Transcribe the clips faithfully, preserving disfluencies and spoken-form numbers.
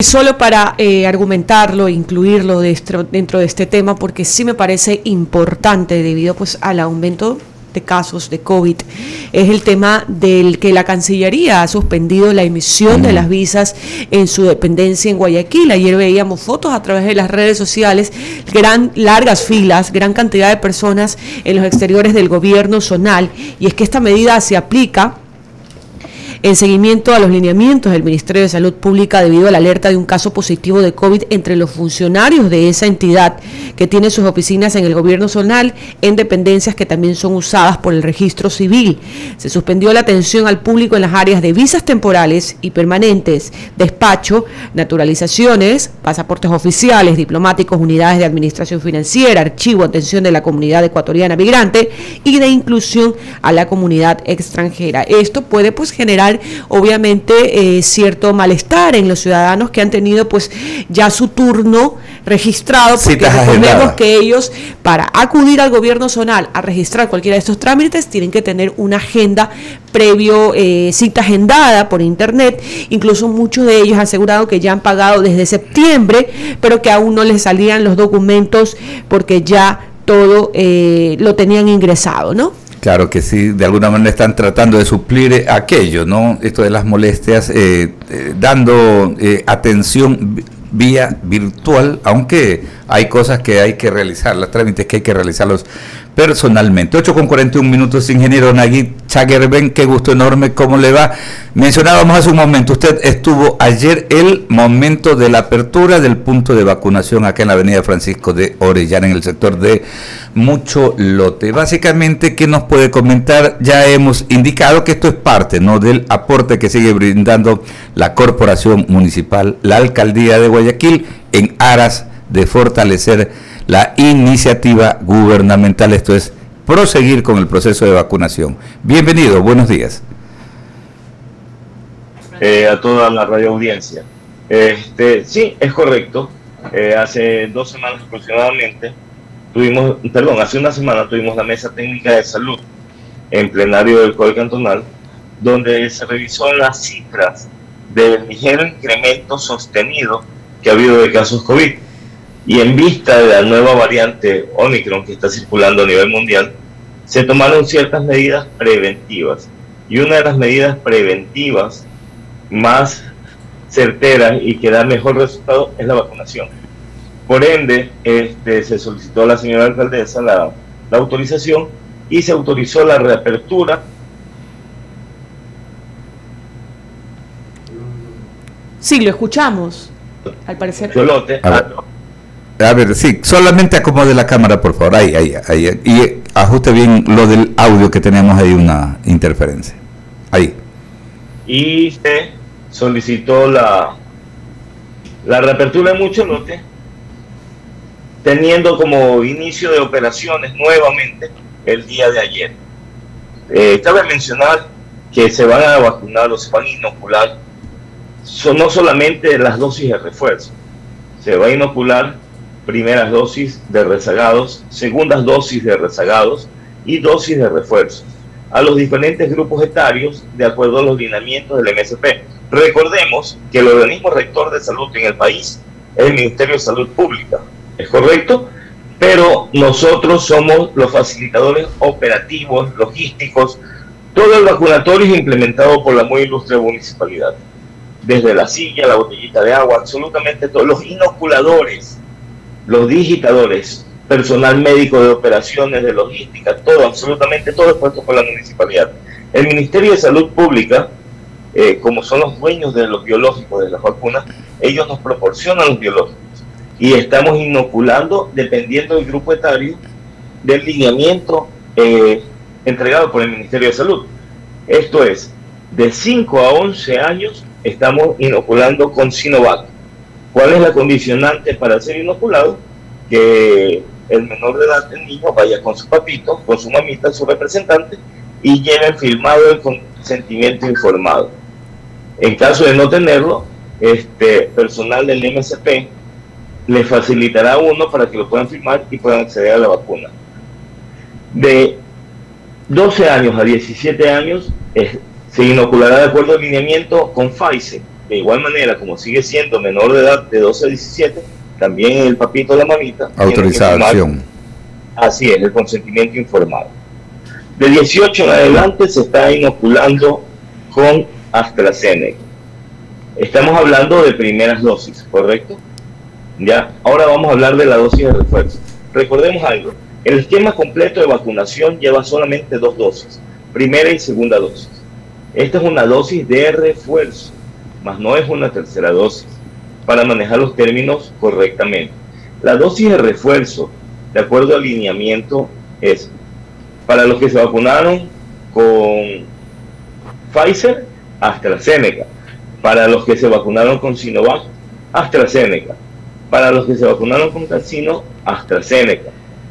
Solo para eh, argumentarlo, incluirlo de esto, dentro de este tema, porque sí me parece importante debido pues al aumento de casos de COVID, es el tema del que la Cancillería ha suspendido la emisión de las visas en su dependencia en Guayaquil. Ayer veíamos fotos a través de las redes sociales, gran, largas filas, gran cantidad de personas en los exteriores del gobierno zonal, y es que esta medida se aplica en seguimiento a los lineamientos del Ministerio de Salud Pública debido a la alerta de un caso positivo de COVID entre los funcionarios de esa entidad que tiene sus oficinas en el gobierno zonal en dependencias que también son usadas por el registro civil. Se suspendió la atención al público en las áreas de visas temporales y permanentes, despacho, naturalizaciones, pasaportes oficiales, diplomáticos, unidades de administración financiera, archivo, atención de la comunidad ecuatoriana migrante y de inclusión a la comunidad extranjera. Esto puede pues generar obviamente eh, cierto malestar en los ciudadanos que han tenido pues ya su turno registrado, porque recordemos que ellos para acudir al gobierno zonal a registrar cualquiera de estos trámites tienen que tener una agenda previo, eh, cita agendada por internet. Incluso muchos de ellos han asegurado que ya han pagado desde septiembre, pero que aún no les salían los documentos porque ya todo eh, lo tenían ingresado, ¿no? Claro que sí, de alguna manera están tratando de suplir aquello, ¿no? Esto de las molestias, eh, eh, dando eh, atención vía virtual, aunque hay cosas que hay que realizar, los trámites que hay que realizarlos personalmente. ocho con cuarenta y un minutos, ingeniero Nagui Chaguerben, qué gusto enorme, ¿cómo le va? Mencionábamos hace un momento, usted estuvo ayer el momento de la apertura del punto de vacunación acá en la avenida Francisco de Orellana, en el sector de Mucho Lote. Básicamente, ¿qué nos puede comentar? Ya hemos indicado que esto es parte, ¿no?, del aporte que sigue brindando la Corporación Municipal, la Alcaldía de Guayaquil, en aras de fortalecer la iniciativa gubernamental, esto es proseguir con el proceso de vacunación. Bienvenido, buenos días. Eh, a toda la radio audiencia. Este, sí, es correcto. Eh, hace dos semanas aproximadamente tuvimos, perdón, hace una semana tuvimos la mesa técnica de salud en plenario del Código Cantonal, donde se revisó las cifras del ligero incremento sostenido que ha habido de casos COVID. Y en vista de la nueva variante Omicron que está circulando a nivel mundial, se tomaron ciertas medidas preventivas. Y una de las medidas preventivas más certeras y que da mejor resultado es la vacunación. Por ende, este, se solicitó a la señora alcaldesa la, la autorización y se autorizó la reapertura. Sí, lo escuchamos, al parecer. Cholote, a ver. A ver, sí, solamente acomode la cámara, por favor, ahí, ahí, ahí, y ajuste bien lo del audio, que tenemos ahí una interferencia. Ahí. Y se solicitó la, la reapertura de Mucho Lote, teniendo como inicio de operaciones nuevamente el día de ayer. Eh, cabe mencionar que se van a vacunar o se van a inocular son no solamente las dosis de refuerzo, se va a inocular primeras dosis de rezagados, segundas dosis de rezagados y dosis de refuerzo a los diferentes grupos etarios de acuerdo a los lineamientos del M S P. Recordemos que el organismo rector de salud en el país es el Ministerio de Salud Pública, ¿es correcto? Pero nosotros somos los facilitadores operativos, logísticos. Todo el vacunatorio es implementado por la muy ilustre municipalidad. Desde la silla, la botellita de agua, absolutamente todos los inoculadores, los digitadores, personal médico de operaciones, de logística, todo, absolutamente todo es puesto por la municipalidad. El Ministerio de Salud Pública, eh, como son los dueños de los biológicos, de las vacunas, ellos nos proporcionan los biológicos y estamos inoculando dependiendo del grupo etario del lineamiento eh, entregado por el Ministerio de Salud. Esto es, de cinco a once años estamos inoculando con Sinovac. ¿Cuál es la condicionante para ser inoculado? Que el menor de edad del niño vaya con su papito, con su mamita, su representante, y lleven firmado el consentimiento informado. En caso de no tenerlo, este personal del M S P le facilitará uno para que lo puedan firmar y puedan acceder a la vacuna. De doce años a diecisiete años eh, se inoculará de acuerdo al lineamiento con Pfizer. de igual manera, como sigue siendo menor de edad de doce a diecisiete, también el papito o la mamita. Autorización. Así es, el consentimiento informado. De dieciocho en adelante se está inoculando con AstraZeneca. Estamos hablando de primeras dosis, ¿correcto? Ya, ahora vamos a hablar de la dosis de refuerzo. Recordemos algo, el esquema completo de vacunación lleva solamente dos dosis, primera y segunda dosis. Esta es una dosis de refuerzo, más no es una tercera dosis, para manejar los términos correctamente. La dosis de refuerzo, de acuerdo al lineamiento, es para los que se vacunaron con Pfizer, AstraZeneca. Para los que se vacunaron con Sinovac, AstraZeneca. Para los que se vacunaron con CanSino, AstraZeneca.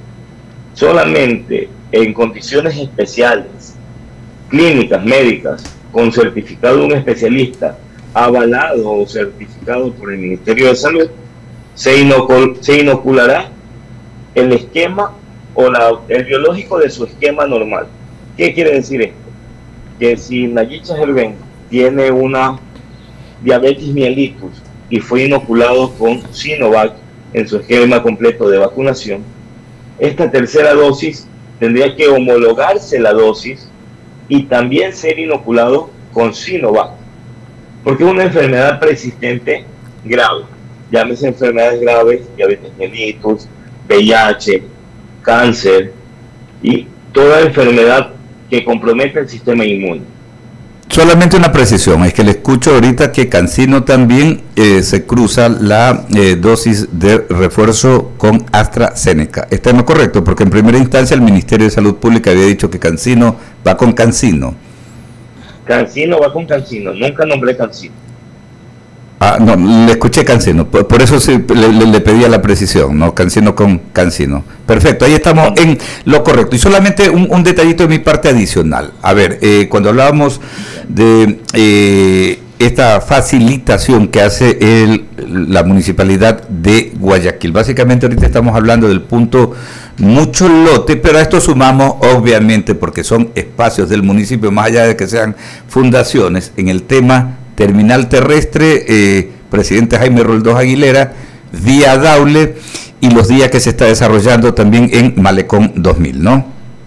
Solamente en condiciones especiales, clínicas, médicas, con certificado de un especialista, avalado o certificado por el Ministerio de Salud, se, inocul se inoculará el esquema o la, el biológico de su esquema normal. ¿Qué quiere decir esto? Que si Nayib Gerben tiene una diabetes mellitus y fue inoculado con Sinovac en su esquema completo de vacunación, esta tercera dosis tendría que homologarse la dosis y también ser inoculado con Sinovac, porque es una enfermedad persistente grave, llámese enfermedades graves, diabetes mellitus, V I H, cáncer y toda enfermedad que compromete el sistema inmune. Solamente una precisión, es que le escucho ahorita que CanSino también eh, se cruza la eh, dosis de refuerzo con AstraZeneca. ¿Está en lo correcto? Porque en primera instancia el Ministerio de Salud Pública había dicho que CanSino va con CanSino. CanSino va con CanSino, nunca nombré CanSino. Ah, no, le escuché CanSino, por, por eso sí, le, le, le pedía la precisión, ¿no? CanSino con CanSino. Perfecto, ahí estamos en lo correcto. Y solamente un, un detallito de mi parte adicional. A ver, eh, cuando hablábamos de eh, esta facilitación que hace el, la Municipalidad de Guayaquil, básicamente ahorita estamos hablando del punto Mucho Lote, pero a esto sumamos, obviamente, porque son espacios del municipio, más allá de que sean fundaciones, en el tema terminal terrestre, eh, presidente Jaime Roldós Aguilera, vía Daule y los días que se está desarrollando también en Malecón dos mil, ¿no?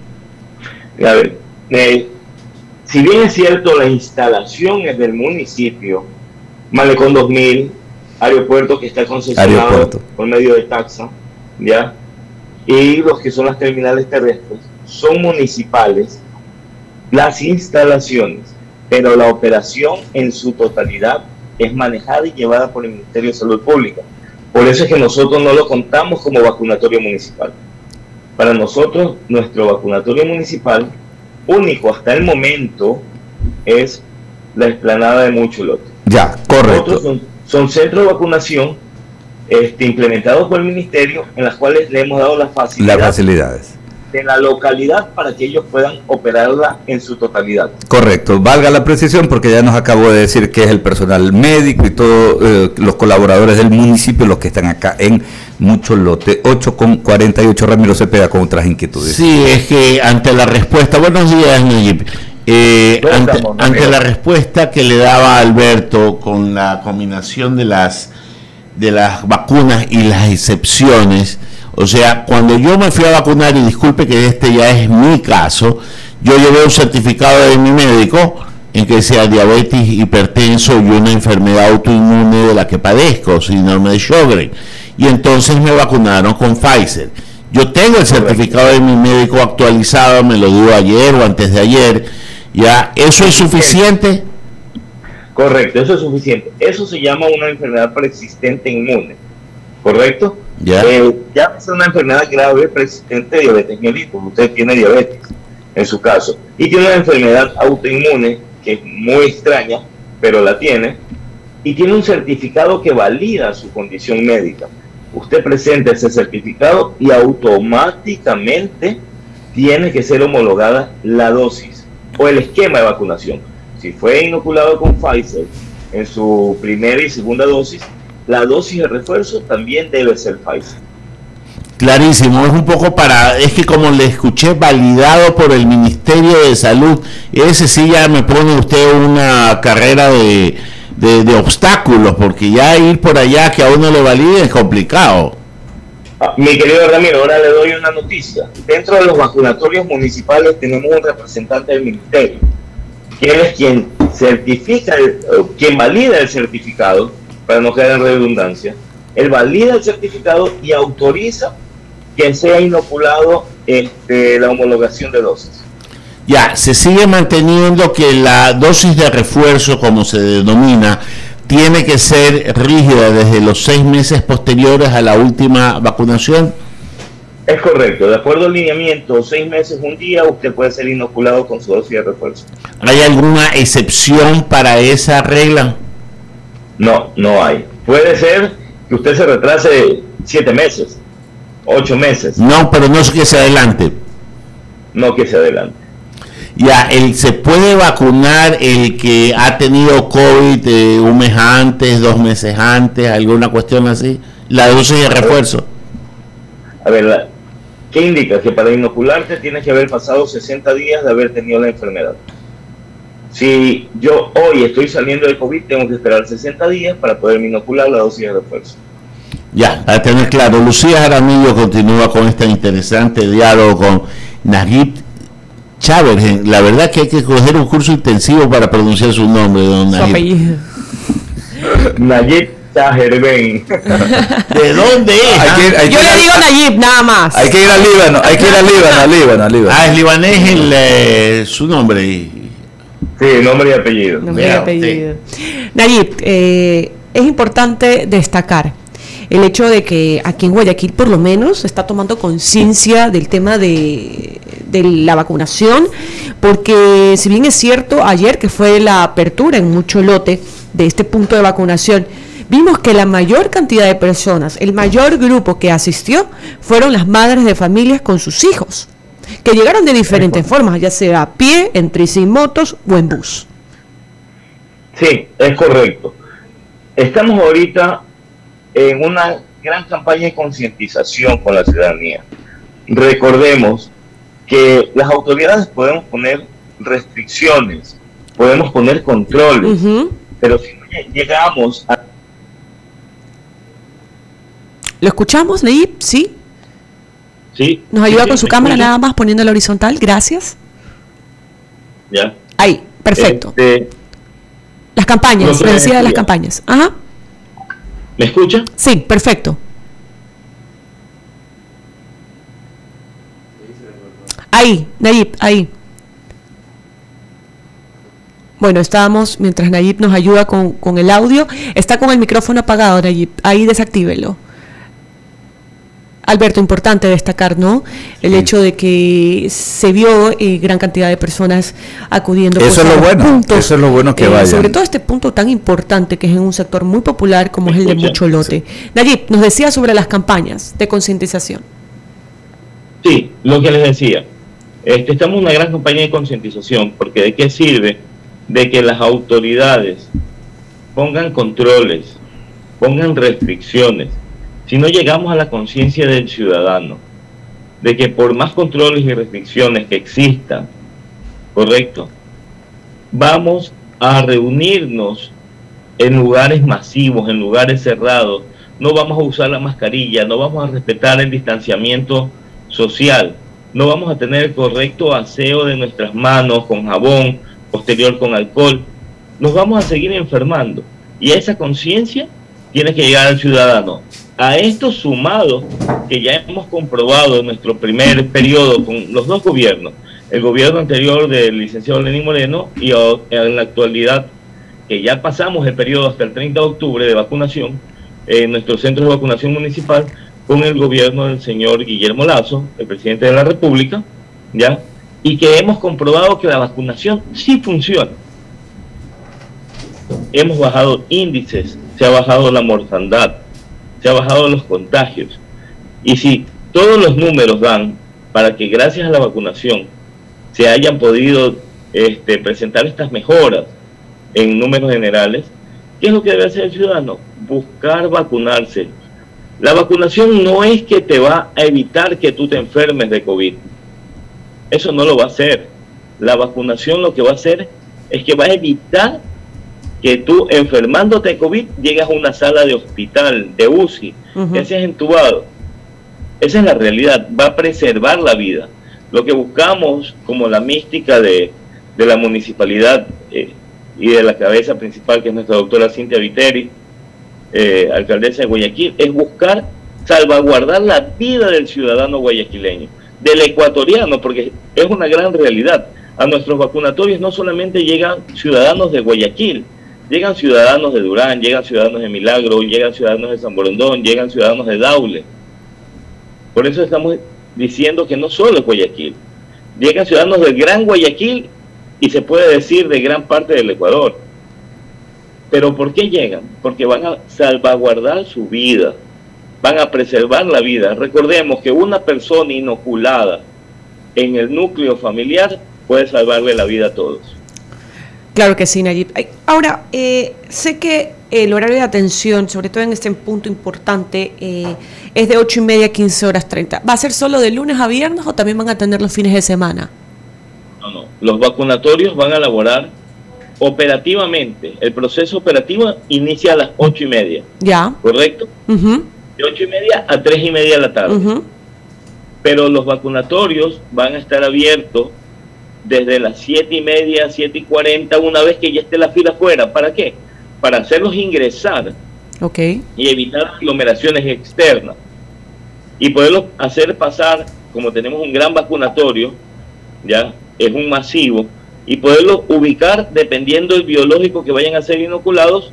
A ver, eh, si bien es cierto, la instalación es del municipio, Malecón dos mil, aeropuerto que está concesionado aeropuerto. por medio de taxa, ¿ya? Y los que son las terminales terrestres son municipales, las instalaciones, pero la operación en su totalidad es manejada y llevada por el Ministerio de Salud Pública. Por eso es que nosotros no lo contamos como vacunatorio municipal. Para nosotros, nuestro vacunatorio municipal, único hasta el momento, es la explanada de Mucho Lote. Ya, correcto. Otros son, son centros de vacunación este, implementados por el Ministerio, en las cuales le hemos dado las facilidades. Las facilidades. de la localidad para que ellos puedan operarla en su totalidad. Correcto, valga la precisión porque ya nos acabó de decir que es el personal médico y todos eh, los colaboradores del municipio los que están acá en Mucho Lote. Ocho con cuarenta y ocho, Ramiro Cepeda con otras inquietudes. Sí, es que ante la respuesta, buenos días Nayib, eh, ante, estamos, ante la respuesta que le daba Alberto con la combinación de las, de las vacunas y las excepciones. O sea, cuando yo me fui a vacunar, y disculpe que este ya es mi caso, yo llevé un certificado de mi médico en que decía diabetes, hipertenso y una enfermedad autoinmune de la que padezco, síndrome de Sjögren. Y entonces me vacunaron con Pfizer. Yo tengo el certificado de mi médico actualizado, me lo dio ayer o antes de ayer. ¿Ya? ¿Eso es suficiente? Correcto, eso es suficiente. Eso se llama una enfermedad persistente inmune. ¿Correcto? Ya. Eh, ya es una enfermedad grave persistente de diabetes mellitus. Usted tiene diabetes en su caso y tiene una enfermedad autoinmune que es muy extraña, pero la tiene, y tiene un certificado que valida su condición médica. Usted presenta ese certificado y automáticamente tiene que ser homologada la dosis o el esquema de vacunación. Si fue inoculado con Pfizer en su primera y segunda dosis, la dosis de refuerzo también debe ser Pfizer. Clarísimo, es un poco para, es que como le escuché, validado por el Ministerio de Salud, ese sí ya me pone usted una carrera de de, de obstáculos, porque ya ir por allá que a uno le valide es complicado. Ah, mi querido Ramiro, ahora le doy una noticia. Dentro de los vacunatorios municipales tenemos un representante del ministerio, que es quien certifica, el, quien valida el certificado, para no quedar en redundancia. Él valida el certificado y autoriza que sea inoculado este, la homologación de dosis. Ya, se sigue manteniendo que la dosis de refuerzo, como se denomina, tiene que ser rígida desde los seis meses posteriores a la última vacunación. Es correcto, de acuerdo al lineamiento, seis meses, un día, usted puede ser inoculado con su dosis de refuerzo. ¿Hay alguna excepción para esa regla? No, no hay. Puede ser que usted se retrase siete meses, ocho meses. No, pero no es que se adelante. No que se adelante. Ya, el, ¿se puede vacunar el que ha tenido COVID eh, un mes antes, dos meses antes, alguna cuestión así? La dosis de refuerzo. A ver, la, ¿qué indica? Que para inocularte tienes que haber pasado sesenta días de haber tenido la enfermedad. Si yo hoy estoy saliendo de COVID, tengo que esperar sesenta días para poder inocular la dosis de refuerzo. Ya, a tener claro. Lucía Jaramillo continúa con este interesante diálogo con Nayib Chávez. La verdad que hay que coger un curso intensivo para pronunciar su nombre, don Nayib. Su apellido. Nayib Chávez. ¿De dónde es? Hay que, hay Yo le digo a, Nayib, nada más. Hay que ir al Líbano, hay que ir al Líbano, al Líbano, al Líbano. Ah, es libanés el, eh, su nombre. Sí, nombre y apellido. Nombre y apellido. Sí. Nayib, eh, es importante destacar el hecho de que aquí en Guayaquil por lo menos se está tomando conciencia del tema de, de la vacunación, porque si bien es cierto, ayer que fue la apertura en mucho lote de este punto de vacunación, vimos que la mayor cantidad de personas, el mayor grupo que asistió, fueron las madres de familias con sus hijos, que llegaron de diferentes formas, ya sea a pie, en tricimotos o en bus. Sí, es correcto. Estamos ahorita en una gran campaña de concientización con la ciudadanía. Recordemos que las autoridades podemos poner restricciones, podemos poner controles, uh-huh. pero si no llegamos a... ¿Lo escuchamos, Nayib? ¿Sí? Sí. ¿Nos ayuda sí, con sí, su cámara escucha. nada más poniéndola horizontal? Gracias. Ya. Ahí, perfecto. Este, las campañas, me decía de las campañas. Ajá. ¿Me escucha? Sí, perfecto. Ahí, Nayib, ahí. Bueno, estábamos, mientras Nayib nos ayuda con, con el audio, está con el micrófono apagado, Nayib, ahí desactívelo. Alberto, importante destacar, ¿no? El sí. hecho de que se vio eh, gran cantidad de personas acudiendo. Eso pues, es lo bueno, puntos, eso es lo bueno que eh, vayan. Sobre todo este punto tan importante que es en un sector muy popular como es el de mucho lote. Sí. Nayib, nos decía sobre las campañas de concientización. Sí, lo que les decía. Este, estamos en una gran campaña de concientización, porque ¿de qué sirve? De que las autoridades pongan controles, pongan restricciones, si no llegamos a la conciencia del ciudadano, de que por más controles y restricciones que existan, correcto, vamos a reunirnos en lugares masivos, en lugares cerrados, no vamos a usar la mascarilla, no vamos a respetar el distanciamiento social, no vamos a tener el correcto aseo de nuestras manos con jabón, posterior con alcohol, nos vamos a seguir enfermando. Y a esa conciencia tiene que llegar al ciudadano. A esto sumado, que ya hemos comprobado en nuestro primer periodo con los dos gobiernos, el gobierno anterior del licenciado Lenín Moreno y en la actualidad, que ya pasamos el periodo hasta el treinta de octubre de vacunación, en nuestros centros de vacunación municipal, con el gobierno del señor Guillermo Lazo, el presidente de la República, ¿ya? Y que hemos comprobado que la vacunación sí funciona. Hemos bajado índices, se ha bajado la mortandad, se ha bajado los contagios. Y si todos los números dan para que gracias a la vacunación se hayan podido este, presentar estas mejoras en números generales, ¿qué es lo que debe hacer el ciudadano? Buscar vacunarse. La vacunación no es que te va a evitar que tú te enfermes de COVID. Eso no lo va a hacer. La vacunación lo que va a hacer es que va a evitar que que tú enfermándote de COVID llegas a una sala de hospital, de U C I, uh-huh. que seas entubado. Esa es la realidad, va a preservar la vida. Lo que buscamos, como la mística de, de la municipalidad eh, y de la cabeza principal, que es nuestra doctora Cintia Viteri, eh, alcaldesa de Guayaquil, es buscar salvaguardar la vida del ciudadano guayaquileño, del ecuatoriano, porque es una gran realidad. A nuestros vacunatorios no solamente llegan ciudadanos de Guayaquil, llegan ciudadanos de Durán, llegan ciudadanos de Milagro, llegan ciudadanos de San Borondón, llegan ciudadanos de Daule. Por eso estamos diciendo que no solo es Guayaquil, llegan ciudadanos del Gran Guayaquil y se puede decir de gran parte del Ecuador. ¿Pero por qué llegan? Porque van a salvaguardar su vida, van a preservar la vida. Recordemos que una persona inoculada en el núcleo familiar puede salvarle la vida a todos. Claro que sí, Nayib. Ahora, eh, sé que el horario de atención, sobre todo en este punto importante, eh, es de ocho y media a quince horas treinta. ¿Va a ser solo de lunes a viernes o también van a tener los fines de semana? No, no. Los vacunatorios van a laborar operativamente. El proceso operativo inicia a las ocho y media. Ya. ¿Correcto? Uh-huh. De ocho y media a tres y media de la tarde. Uh-huh. Pero los vacunatorios van a estar abiertos desde las siete y media, siete y cuarenta, una vez que ya esté la fila afuera. ¿Para qué? Para hacerlos ingresar, okay, y evitar aglomeraciones externas. Y poderlos hacer pasar, como tenemos un gran vacunatorio, ya es un masivo, y poderlos ubicar dependiendo del biológico que vayan a ser inoculados,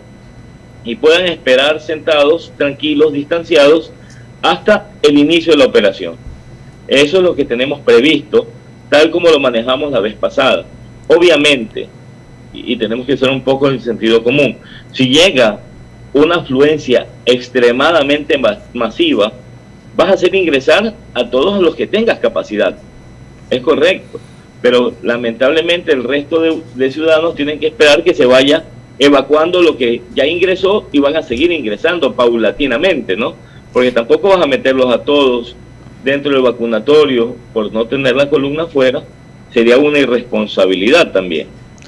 y puedan esperar sentados, tranquilos, distanciados, hasta el inicio de la operación. Eso es lo que tenemos previsto, tal como lo manejamos la vez pasada. Obviamente, y, y tenemos que ser un poco en sentido común, si llega una afluencia extremadamente ma masiva, vas a hacer ingresar a todos los que tengas capacidad. Es correcto, pero lamentablemente el resto de, de ciudadanos tienen que esperar que se vaya evacuando lo que ya ingresó y van a seguir ingresando paulatinamente, ¿no? Porque tampoco vas a meterlos a todos dentro del vacunatorio por no tener la columna afuera, sería una irresponsabilidad también.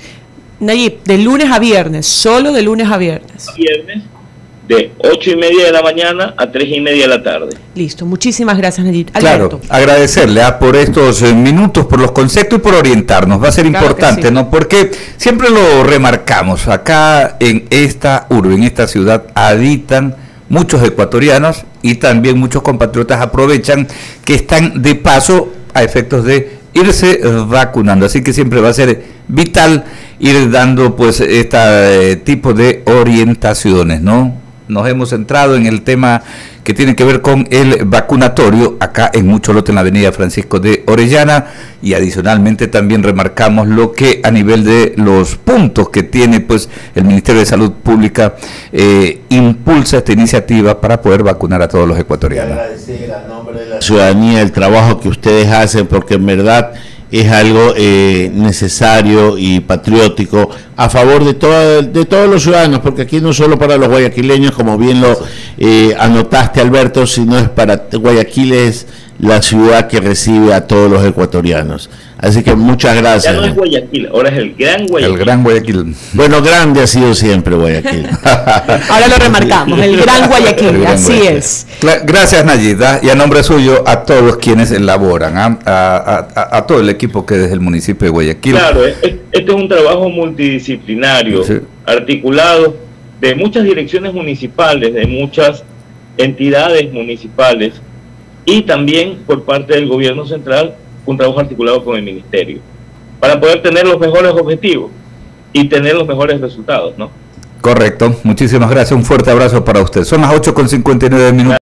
Nayib, de lunes a viernes, solo de lunes a viernes. Viernes, de ocho y media de la mañana a tres y media de la tarde. Listo, muchísimas gracias, Nayib. Claro, agradecerle ah, por estos eh, minutos, por los conceptos y por orientarnos. Va a ser claro importante, sí, ¿no? Porque siempre lo remarcamos, acá en esta urbe, en esta ciudad, habitan muchos ecuatorianos y también muchos compatriotas aprovechan que están de paso a efectos de irse vacunando, así que siempre va a ser vital ir dando pues este tipo de orientaciones, ¿no? Nos hemos centrado en el tema que tiene que ver con el vacunatorio acá en Mucholote, en la avenida Francisco de Orellana, y adicionalmente también remarcamos lo que a nivel de los puntos que tiene pues el Ministerio de Salud Pública eh, impulsa esta iniciativa para poder vacunar a todos los ecuatorianos. Agradecer a nombre de la ciudadanía el trabajo que ustedes hacen, porque en verdad es algo eh, necesario y patriótico a favor de, todo, de todos los ciudadanos, porque aquí no solo para los guayaquileños, como bien lo eh, anotaste, Alberto, sino es para Guayaquil, es la ciudad que recibe a todos los ecuatorianos. Así que muchas gracias. Ya no es Guayaquil, ahora es el Gran Guayaquil. El Gran Guayaquil. Bueno, grande ha sido siempre Guayaquil. Ahora lo remarcamos, el Gran Guayaquil, el Gran así Guayaquil. Es. Gracias, Nayida, y a nombre suyo a todos quienes elaboran, a, a, a, a todo el equipo que desde el municipio de Guayaquil. Claro, este es un trabajo multidisciplinario, sí, articulado de muchas direcciones municipales, de muchas entidades municipales, y también por parte del gobierno central, un trabajo articulado con el ministerio, para poder tener los mejores objetivos y tener los mejores resultados, ¿no? Correcto, muchísimas gracias, un fuerte abrazo para usted. Son las ocho con cincuenta y nueve minutos.